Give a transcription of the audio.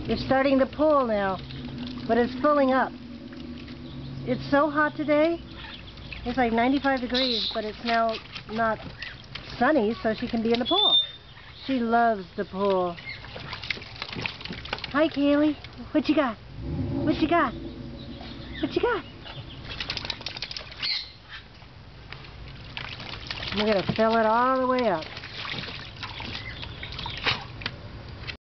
It's starting to pull now, but it's filling up. It's so hot today. It's like 95 degrees, but it's now not sunny, so she can be in the pool. She loves the pool. Hi, Kaylee. What you got? What you got? What you got? We're going to fill it all the way up.